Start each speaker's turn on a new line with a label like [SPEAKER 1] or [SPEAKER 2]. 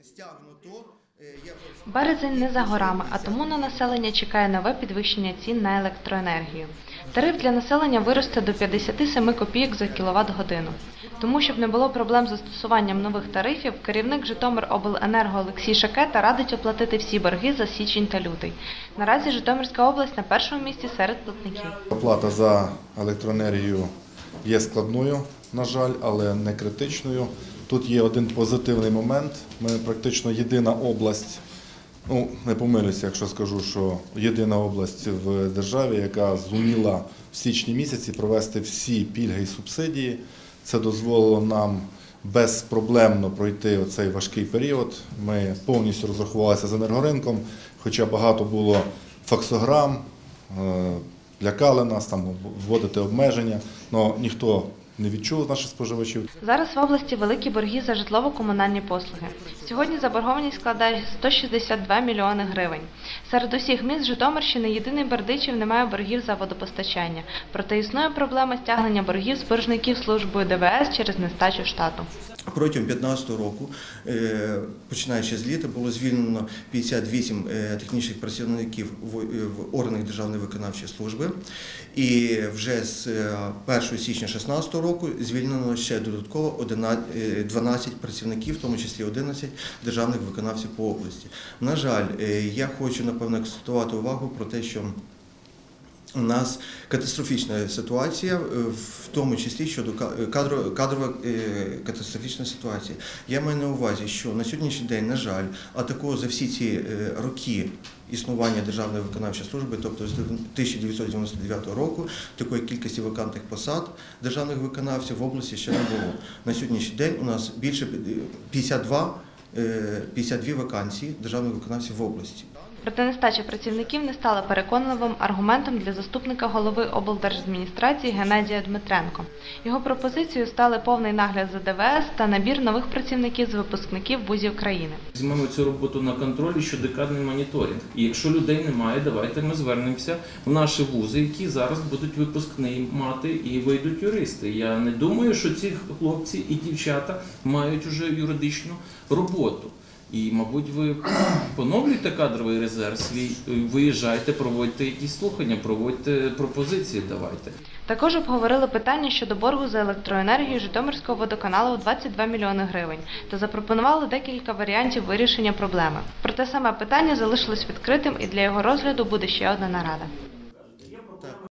[SPEAKER 1] Березень не за горами, а тому на населення чекає нове підвищення цін на електроенергію. Тариф для населення виросте до 57 копійок за кіловат-годину. Тому, щоб не було проблем з застосуванням нових тарифів, керівник Житомиробленерго Олексій Шакета радить оплатити всі борги за січень та лютий. Наразі Житомирська область на першому місці серед платників.
[SPEAKER 2] Оплата за електроенергію є складною, на жаль, але не критичною. Тут є один позитивний момент. Ми практично єдина область, не помилюся, якщо скажу, що єдина область в державі, яка зуміла в січні місяці провести всі пільги і субсидії. Це дозволило нам безпроблемно пройти оцей важкий період. Ми повністю розрахувалися з енергоринком, хоча багато було факсограм, лякали нас, вводити обмеження, але ніхто не відчув наших споживачів.
[SPEAKER 1] Зараз в області великі борги за житлово-комунальні послуги. Сьогодні заборгованість складає 162 мільйони гривень. Серед усіх міст Житомирщини єдиний Бердичів не має боргів за водопостачання. Проте існує проблема стягнення боргів з боржників службою ДВС через нестачу штату.
[SPEAKER 3] Протягом 2015 року, починаючи з літа, було звільнено 58 технічних працівників в органах Державної виконавчої служби. І вже з 1 січня 2016 року звільнено ще додатково 12 працівників, в тому числі 11 державних виконавців по області. На жаль, я хочу, напевно, акцентувати увагу про те, що у нас катастрофічна ситуація, в тому числі щодо кадрова катастрофічна ситуація. Я маю на увазі, що на сьогоднішній день, на жаль, а такого за всі ці роки існування Державної виконавчої служби, тобто з 1999 року, такої кількості вакантних посад державних виконавців в області ще не було. На сьогоднішній день у нас більше 52 вакансії державних виконавців в області.
[SPEAKER 1] Проте нестача працівників не стала переконливим аргументом для заступника голови облдержадміністрації Геннадія Дмитренко. Його пропозицією стали повний нагляд за ДВС та набір нових працівників з випускників вузів країни.
[SPEAKER 4] Візьмемо цю роботу на контролі, щодекадний моніторинг. І якщо людей немає, давайте ми звернемося в наші вузи, які зараз будуть випускні мати і вийдуть юристи. Я не думаю, що ці хлопці і дівчата мають уже юридичну роботу. І, мабуть, ви поновлюєте кадровий резерв свій, виїжджайте, проводьте якісь слухання, проводьте пропозиції, давайте.
[SPEAKER 1] Також обговорили питання щодо боргу за електроенергію Житомирського водоканалу у 22 мільйони гривень та запропонували декілька варіантів вирішення проблеми. Проте саме питання залишилось відкритим і для його розгляду буде ще одна нарада.